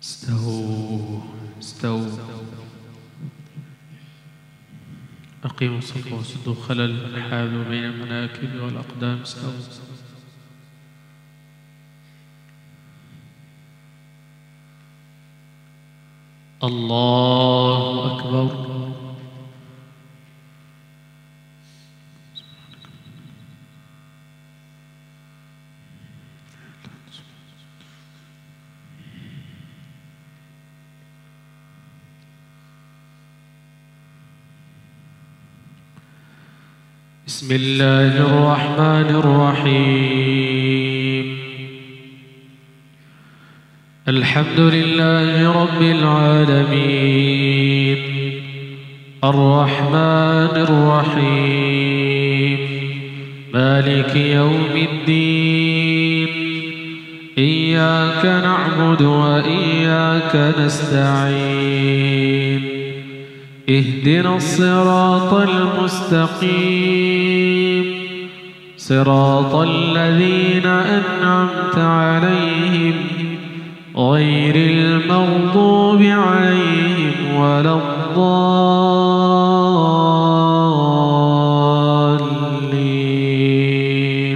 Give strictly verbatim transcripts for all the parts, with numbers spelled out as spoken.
استووا استووا أقيموا الصف وسدوا خلل حالوا بين المناكب والأقدام. استووا الله أكبر. بسم الله الرحمن الرحيم. الحمد لله رب العالمين الرحمن الرحيم مالك يوم الدين. إياك نعبد وإياك نستعين. اهدنا الصراط المستقيم صراط الذين أنعمت عليهم غير المغضوب عليهم ولا الضالين.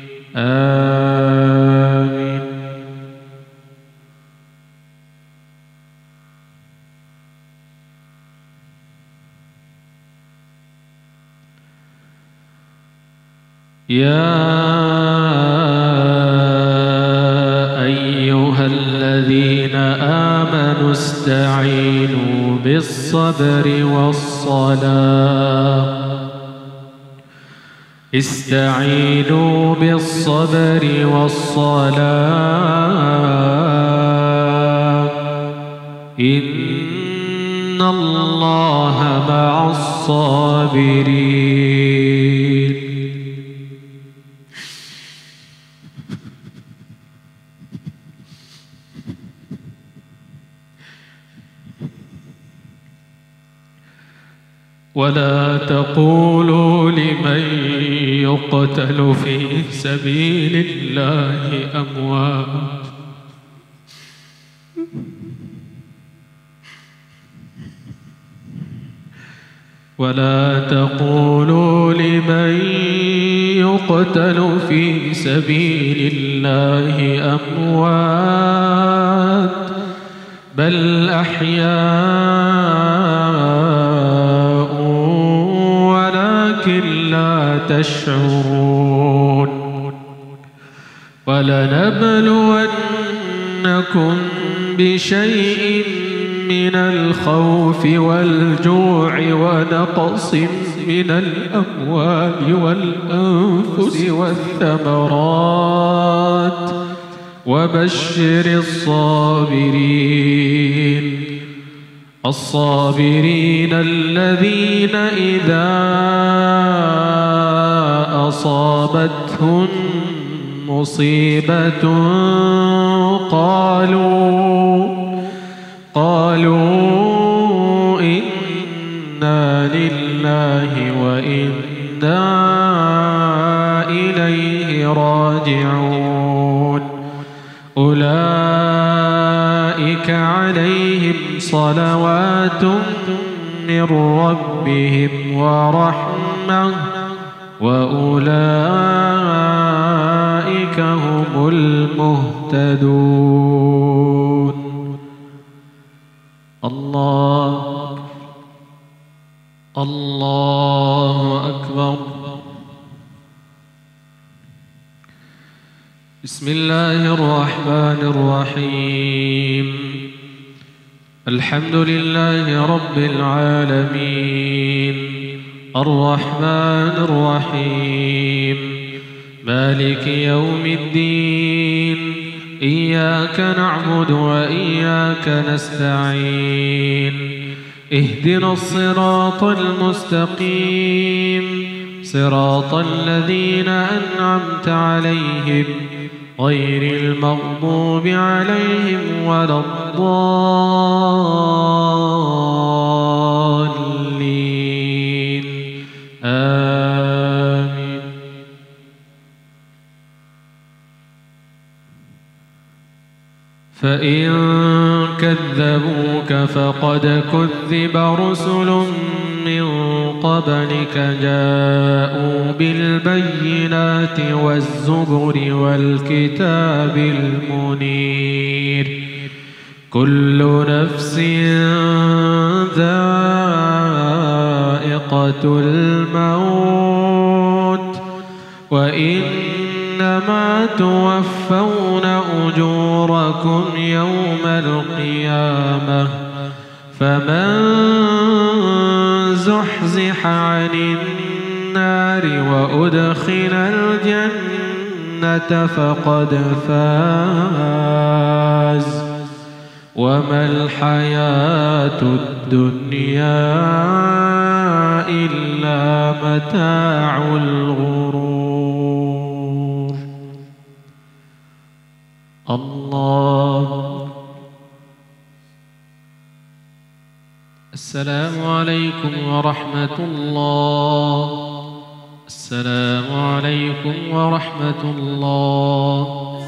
آمين. يا أيها الذين آمنوا استعينوا بالصبر والصلاة استعينوا بالصبر والصلاة إن الله مع الصابرين. ولا تقولوا لمن يقتل في سبيل الله أموات ولا تقولوا لمن يقتل في سبيل الله أموات بل أحياء ولكن لا تشعرون. ولنبلونكم بشيء من الخوف والجوع ونقص من الأموال والأنفس والثمرات وبشر الصابرين الصابرين الذين إذا أصابتهم مصيبة قالوا قالوا إنا لله وإنا إليه راجعون. أولئك عليهم صلوات من ربهم ورحمة وأولئك هم المهتدون. الله الله أكبر. بسم الله الرحمن الرحيم. الحمد لله رب العالمين الرحمن الرحيم مالك يوم الدين. إياك نعبد وإياك نستعين. اهدنا الصراط المستقيم صراط الذين أنعمت عليهم غير المغضوب عليهم ولا الضالين. آمين. فإن كذبوك فقد كذب رسل من قبلك جاءوا بالبينات والزبر والكتاب المنير كل نفس ذائقة الموت وإنما توفون أجوركم يوم القيامة فمن زحزح عن النار وأدخل الجنة فقد فاز وما الحياة الدنيا إلا متاع الغرور. الله. السلام عليكم ورحمة الله. السلام عليكم ورحمة الله.